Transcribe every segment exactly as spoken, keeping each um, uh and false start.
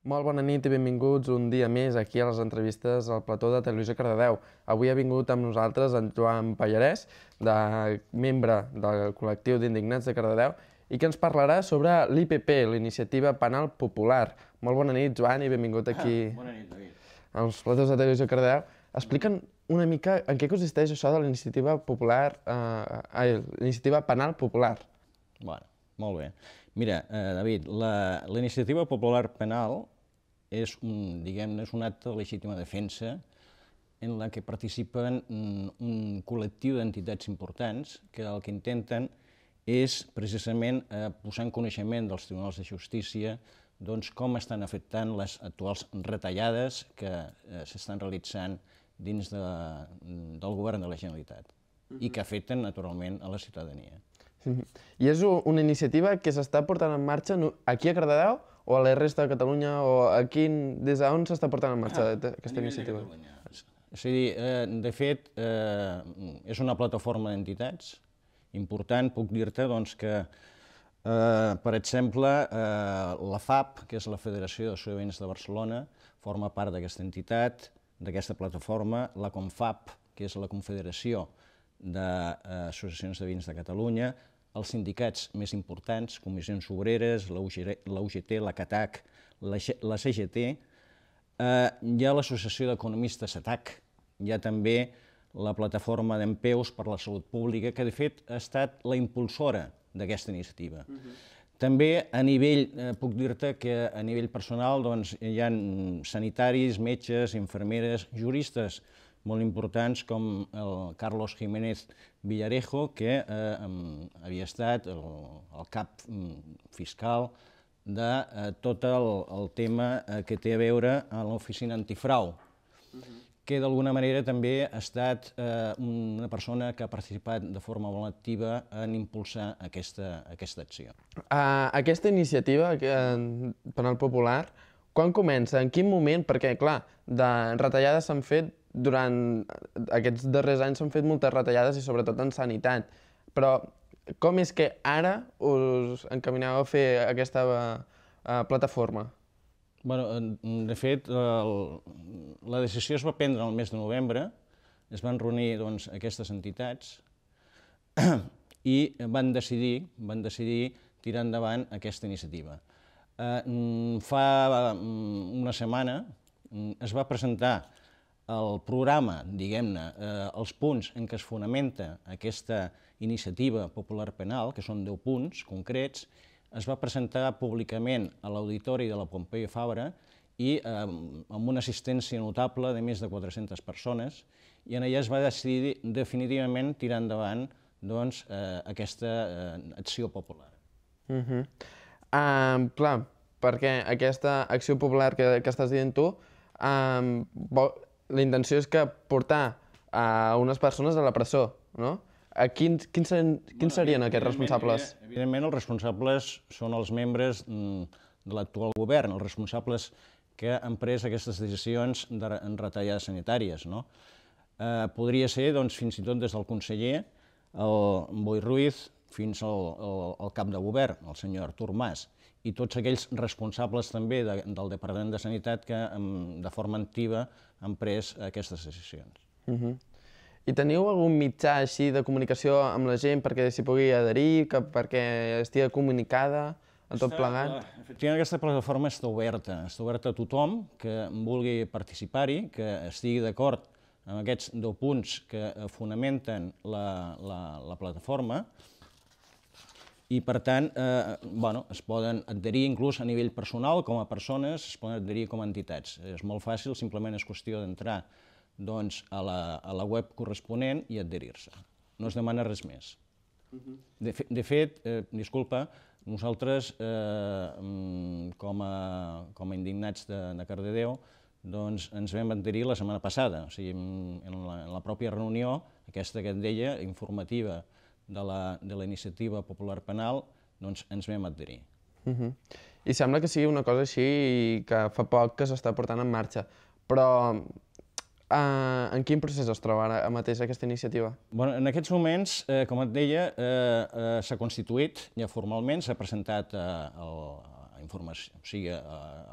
Molt bona nit i benvinguts un dia més aquí a les entrevistes al plató de Televisió Cardedeu. Avui ha vingut amb nosaltres en Joan Pallarès, de, membre del col·lectiu d'Indignats de Cardedeu, i que ens parlarà sobre l'I P P, l'Iniciativa Penal Popular. Molt bona nit, Joan, i benvingut aquí Bona nit, David. als platós de Televisió Cardedeu. Explica'm una mica en què consisteix això de l'Iniciativa Popular, eh, l'Iniciativa Penal Popular. Bueno, molt bé. Mira, eh, David, la, la Iniciativa Popular Penal és un, diguem-ne, és un acte de legítima defensa en la que participen un, un col·lectiu d'entitats importants que el que intenten és precisament eh, posar en coneixement dels tribunals de justícia doncs, com estan afectant les actuals retallades que eh, s'estan realitzant dins de, del govern de la Generalitat mm-hmm. i que afecten, naturalment, a la ciutadania. I és una iniciativa que s'està portant en marxa aquí a Cardedeu o a la resta de Catalunya, o aquí, des d'on s'està portant en marxa ah, aquesta iniciativa? És a dir, eh, de fet, eh, és una plataforma d'entitats important. Puc dir-te doncs, que, eh, per exemple, eh, la F A P, que és la Federació d'Associacions de Barcelona, forma part d'aquesta entitat, d'aquesta plataforma, la CONFAP, que és la Confederació d'Associacions de Veïns de Catalunya, els sindicats més importants, Comissions Obreres, la U G T, la CATAC, la C G T, eh, hi ha l'Associació d'Economistes A T A C, hi ha també la Plataforma d'Empeus per la Salut Pública, que de fet ha estat la impulsora d'aquesta iniciativa. Uh-huh. També a nivell, eh, puc dir-te que a nivell personal doncs, hi ha sanitaris, metges, infermeres, juristes molt importants com el Carlos Jiménez Villarejo, que eh, havia estat el, el cap fiscal de eh, tot el, el tema eh, que té a veure amb l'oficina antifrau, uh-huh. que d'alguna manera també ha estat eh, una persona que ha participat de forma molt activa en impulsar aquesta, aquesta acció. Uh, aquesta iniciativa uh, penal popular, quan comença? En quin moment? Perquè, clar, de retallades s'han fet durant aquests darrers anys s'han fet moltes retallades i sobretot en sanitat. Però com és que ara us encamineu a fer aquesta uh, plataforma? Bueno, de fet, el, la decisió es va prendre el mes de novembre, es van reunir doncs, aquestes entitats i van decidir, van decidir tirar endavant aquesta iniciativa. Eh, fa una setmana es va presentar el programa, diguem-ne, eh, els punts en què es fonamenta aquesta iniciativa popular penal, que són deu punts concrets, es va presentar públicament a l'auditori de la Pompeu Fabra i eh, amb una assistència notable de més de quatre-centes persones, i en allà es va decidir definitivament tirar endavant doncs, eh, aquesta eh, acció popular. Uh-huh. uh, clar, perquè aquesta acció popular que, que estàs dient tu, um, vol, la intenció és que portar a unes persones a la presó, no? A quins, quins, serien, quins serien aquests responsables? Evidentment, els responsables són els membres de l'actual govern, els responsables que han pres aquestes decisions de, en retallades sanitàries. No? Eh, podria ser, doncs, fins i tot des del conseller, el Boi Ruiz, fins al, al, al cap de govern, el senyor Artur Mas, i tots aquells responsables també de, del Departament de Sanitat que de forma activa han pres aquestes decisions. Uh-huh. I teniu algun mitjà així de comunicació amb la gent perquè s'hi pugui adherir, que perquè estigui comunicada a tot plegat? Efectivament, aquesta plataforma està oberta, està oberta a tothom que vulgui participar-hi, que estigui d'acord amb aquests deu punts que fonamenten la, la, la plataforma, i per tant, eh, bueno, es poden adherir inclús a nivell personal, com a persones, es poden adherir com a entitats. És molt fàcil, simplement és qüestió d'entrar doncs, a, la, a la web corresponent i adherir-se. No es demana res més. Uh-huh. de, fe, de fet, eh, disculpa, nosaltres, eh, com, a, com a indignats de, de Cardedeu, doncs ens vam adherir la setmana passada, o sigui, en la, en la pròpia reunió, aquesta que et deia, informativa, de la, de la Iniciativa Popular Penal, doncs ens vam adherir. Uh-huh. I sembla que sigui una cosa així que fa poc que s'està portant en marxa, però eh, en quin procés es troba ara mateix aquesta iniciativa? Bueno, en aquests moments, eh, com et deia, eh, eh, s'ha constituït ja formalment, s'ha presentat eh, el, a informació, o sigui, eh, el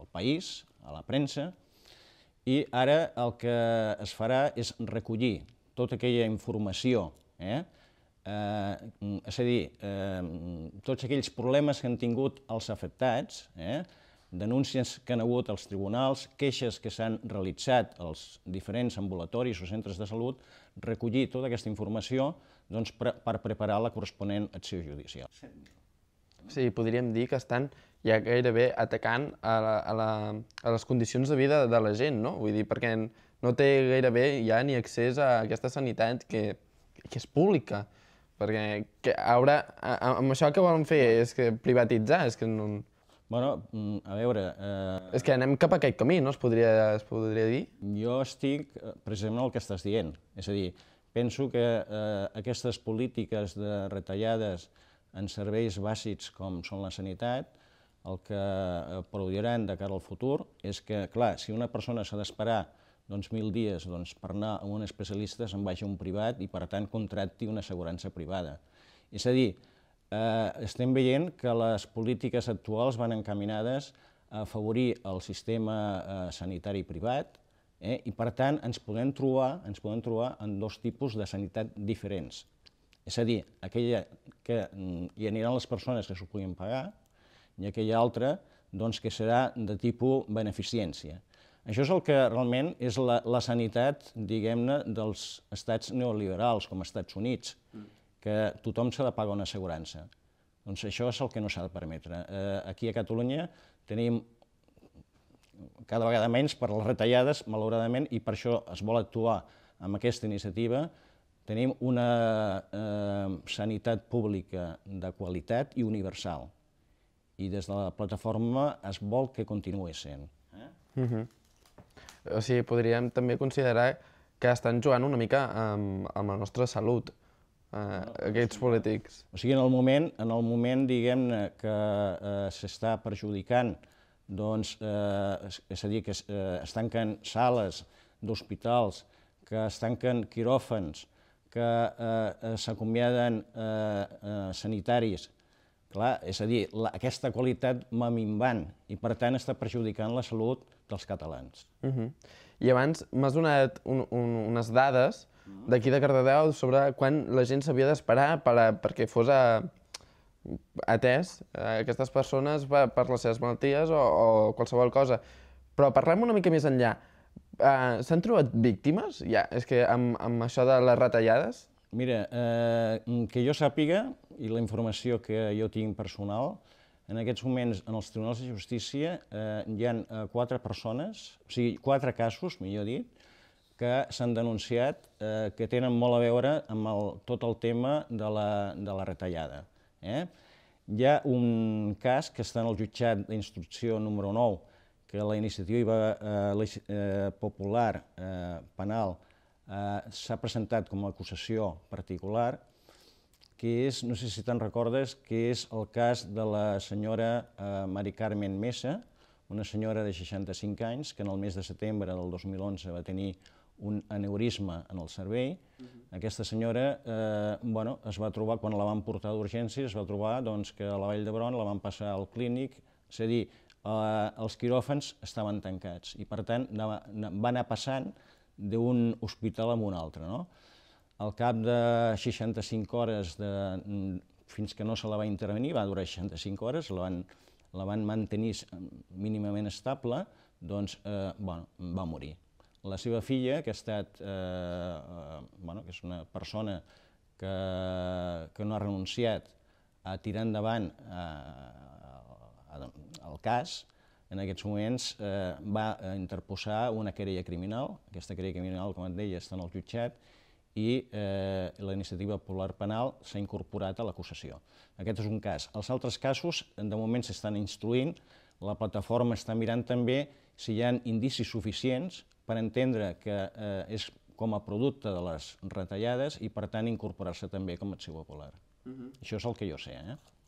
país, a la premsa, i ara el que es farà és recollir tota aquella informació, eh? Eh, és a dir, eh, tots aquells problemes que han tingut els afectats, eh? denúncies que han hagut als tribunals, queixes que s'han realitzat als diferents ambulatoris o centres de salut, recollir tota aquesta informació doncs, per, per preparar la corresponent acció judicial. Sí, podríem dir que estan ja gairebé atacant a, la, a, la, a les condicions de vida de la gent, no? Vull dir, perquè no té gairebé ja ni accés a aquesta sanitat que, que és pública. Perquè que haurà, amb això que volen fer és que privatitzar, és que no... Bueno, a veure... Eh... És que anem cap a aquest camí, no? Es podria, es podria dir? Jo estic precisament el que estàs dient. És a dir, penso que eh, aquestes polítiques de retallades en serveis bàsics com són la sanitat, el que produiran de cara al futur és que, clar, si una persona s'ha d'esperar doncs, mil dies doncs, per anar a un especialista, se'n vagi a un privat i, per tant, contracti una assegurança privada. És a dir, eh, estem veient que les polítiques actuals van encaminades a afavorir el sistema eh, sanitari privat eh, i, per tant, ens podem trobar, ens podem trobar en dos tipus de sanitat diferents. És a dir, aquella que hi aniran les persones que s'ho puguin pagar i aquella altra doncs, que serà de tipus beneficència. Això és el que realment és la, la sanitat, diguem-ne, dels estats neoliberals, com als Estats Units, que tothom s'ha de pagar una assegurança. Doncs això és el que no s'ha de permetre. Eh, aquí a Catalunya tenim cada vegada menys per les retallades, malauradament, i per això es vol actuar amb aquesta iniciativa. Tenim una eh, sanitat pública de qualitat i universal. I des de la plataforma es vol que continuï sent. Eh? Uh-huh. O sigui, podríem també considerar que estan jugant una mica amb, amb la nostra salut, eh, aquests polítics. O sigui, en el moment, en el moment diguem-ne, que eh, s'està perjudicant, doncs, eh, és a dir, que es, eh, es tanquen sales d'hospitals, que es tanquen quiròfans, que eh, s'acomiaden eh, eh, sanitaris, clar, és a dir, la, aquesta qualitat va minvant i, per tant, està perjudicant la salut dels catalans. Uh-huh. I abans m'has donat un, un, unes dades d'aquí de Cardedeu sobre quan la gent s'havia d'esperar per a, perquè fos a, atès a aquestes persones per, per les seves malalties o, o qualsevol cosa. Però parlem una mica més enllà. Uh, S'han trobat víctimes, ja, és que amb, amb això de les retallades? Mira, eh, que jo sàpiga, i la informació que jo tinc personal, en aquests moments en els tribunals de justícia eh, hi ha eh, quatre persones, o sigui, quatre casos, millor dit, que s'han denunciat eh, que tenen molt a veure amb el, tot el tema de la, de la retallada. Eh? Hi ha un cas que està en el jutjat d'instrucció número nou, que la iniciativa eh, eh, popular eh, penal eh, s'ha presentat com a acusació particular, que és, no sé si te'n recordes, que és el cas de la senyora eh, Mari Carmen Mesa, una senyora de seixanta-cinc anys, que en el mes de setembre del dos mil onze va tenir un aneurisma en el cervell. Uh-huh. Aquesta senyora eh, bueno, es va trobar, quan la van portar d'urgències, es va trobar doncs, que a la Vall d'Hebron la van passar al clínic, és a dir, eh, els quiròfans estaven tancats i, per tant, va anar passant d'un hospital a un altre. No? Al cap de seixanta-cinc hores, de, fins que no se la va intervenir, va durar seixanta-cinc hores, la van, la van mantenir mínimament estable, doncs eh, bueno, va morir. La seva filla, que ha estat, eh, eh, bueno, que és una persona que, que no ha renunciat a tirar endavant eh, el cas, en aquests moments eh, va interposar una querella criminal. Aquesta querella criminal, com et deia, està en el jutjat, i eh, la iniciativa popular penal s'ha incorporat a l'acusació. Aquest és un cas. Els altres casos, de moment s'estan instruint, la plataforma està mirant també si hi ha indicis suficients per entendre que eh, és com a producte de les retallades i, per tant, incorporar-se també com a acció popular. Uh-huh. Això és el que jo sé. Eh?